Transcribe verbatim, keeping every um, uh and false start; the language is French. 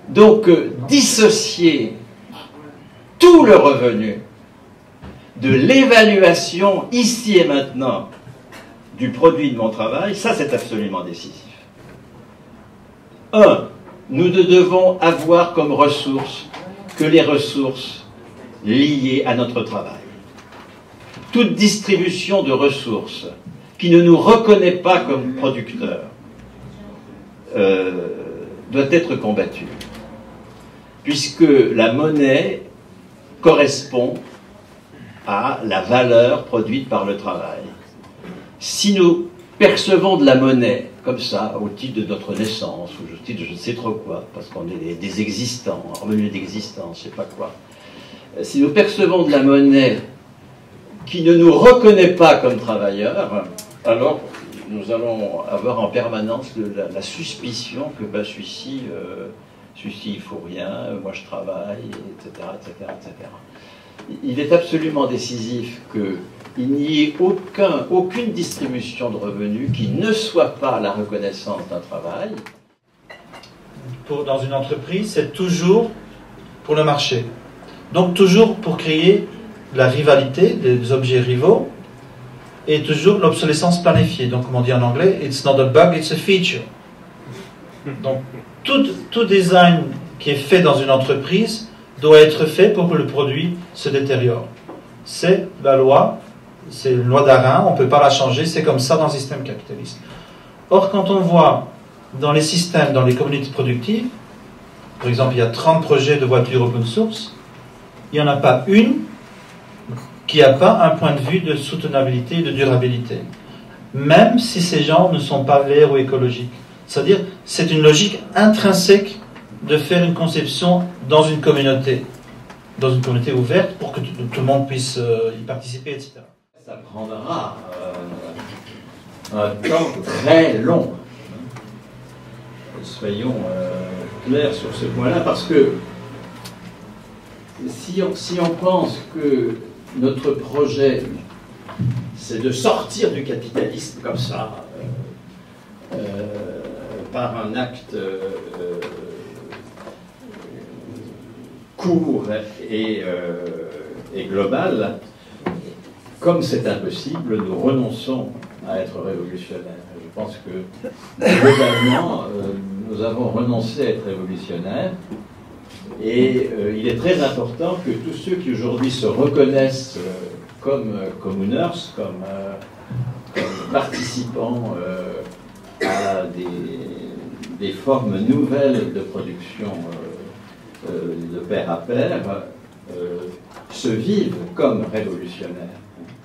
Donc, euh, dissocier tout le revenu de l'évaluation ici et maintenant du produit de mon travail, ça c'est absolument décisif. Un, nous ne devons avoir comme ressources que les ressources liées à notre travail. Toute distribution de ressources qui ne nous reconnaît pas comme producteurs euh, doit être combattue, puisque la monnaie correspond à la valeur produite par le travail. Si nous percevons de la monnaie comme ça, au titre de notre naissance, ou au titre de je ne sais trop quoi, parce qu'on est des, des existants, revenus d'existence, je ne sais pas quoi, si nous percevons de la monnaie qui ne nous reconnaît pas comme travailleurs, alors nous allons avoir en permanence le, la, la suspicion que ben, celui-ci, euh, celui-ci il faut rien, moi je travaille, et cetera, et cetera, et cetera. Il est absolument décisif qu'il n'y ait aucun, aucune distribution de revenus qui ne soit pas la reconnaissance d'un travail. Pour, dans une entreprise, c'est toujours pour le marché. Donc toujours pour créer la rivalité, des objets rivaux, et toujours l'obsolescence planifiée. Donc comme on dit en anglais, it's not a bug, it's a feature. Donc tout, tout design qui est fait dans une entreprise doit être fait pour que le produit se détériore. C'est la loi, c'est une loi d'Arin, on ne peut pas la changer, c'est comme ça dans le système capitaliste. Or, quand on voit dans les systèmes, dans les communautés productives, par exemple, il y a trente projets de voitures open source, il n'y en a pas une qui n'a pas un point de vue de soutenabilité et de durabilité. Même si ces gens ne sont pas verts ou écologiques. C'est-à-dire, c'est une logique intrinsèque de faire une conception dans une communauté, dans une communauté ouverte pour que tout, tout le monde puisse euh, y participer, et cetera. Ça prendra euh, un temps très long. Soyons euh, clairs sur ce point-là, parce que si on, si on pense que notre projet, c'est de sortir du capitalisme comme ça, euh, euh, par un acte euh, court et, euh, et global, comme c'est impossible, nous renonçons à être révolutionnaires. Je pense que, globalement, euh, nous avons renoncé à être révolutionnaires, et euh, il est très important que tous ceux qui aujourd'hui se reconnaissent euh, comme euh, commoners, comme, euh, comme participants euh, à des, des formes nouvelles de production euh, euh, de pair à pair, euh, se vivent comme révolutionnaires.